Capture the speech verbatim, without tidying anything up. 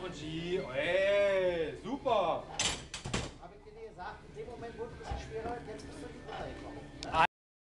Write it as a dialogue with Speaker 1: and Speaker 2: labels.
Speaker 1: Apogee. Ey, super.
Speaker 2: Habe ich dir gesagt, in dem Moment wurde es ein bisschen schwerer, jetzt